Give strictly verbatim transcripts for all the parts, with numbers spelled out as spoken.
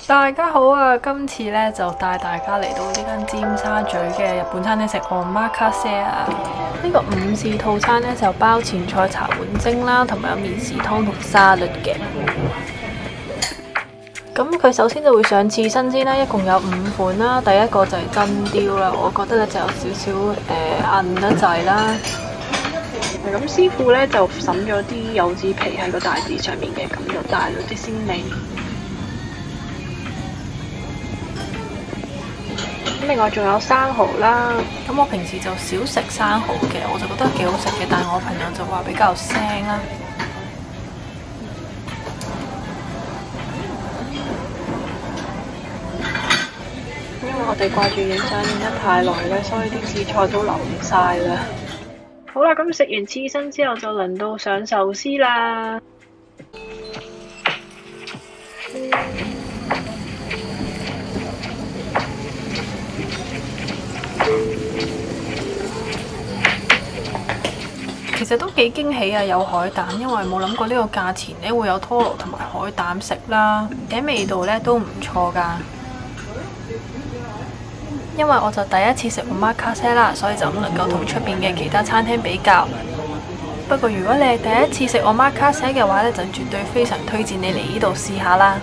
大家好啊！今次咧就帶大家嚟到呢間尖沙咀嘅日本餐廳食 Omakase 啊！呢個午市套餐咧就包前菜茶碗蒸啦，同埋有麵豉湯同沙律嘅。咁佢首先就會上刺身先啦，一共有五款啦。第一個就係真雕啦，我覺得咧就有少少誒韌得滯啦。咁師傅咧就揼咗啲柚子皮喺個帶子上面嘅，咁就帶咗啲鮮味。咁另外仲有生蠔啦，咁我平時就少食生蠔嘅，我就覺得幾好食嘅，但係我朋友就話比較腥啦。因為我哋掛住影相影得太耐咧，所以啲紫菜都流晒啦。好啦，咁食完刺身之後就輪到上壽司啦。其實都幾驚喜啊，有海膽，因為冇諗過呢個價錢咧會有拖羅同埋海膽食啦，嘅味道咧都唔錯㗎。因為我就第一次食 Omakase 啦，所以就唔能夠同出邊嘅其他餐廳比較。不過如果你係第一次食 Omakase 嘅話咧，就絕對非常推薦你嚟呢度試下啦。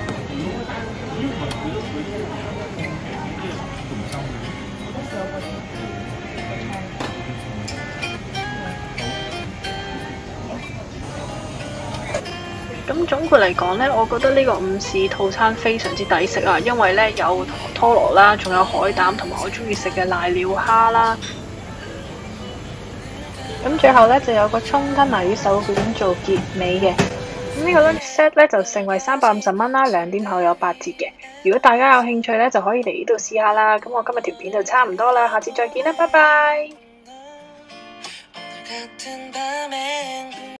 咁總括嚟講呢，我覺得呢個午市套餐非常之抵食啊，因為呢有拖羅啦，仲有海膽同埋我中意食嘅瀨尿蝦啦。咁最後呢，就有個葱吞拿魚手卷做結尾嘅。咁呢個 lunch set 呢，就盛惠三百五十蚊啦，兩點後有八折嘅。如果大家有興趣呢，就可以嚟呢度試下啦。咁我今日條片就差唔多啦，下次再見啦，拜拜。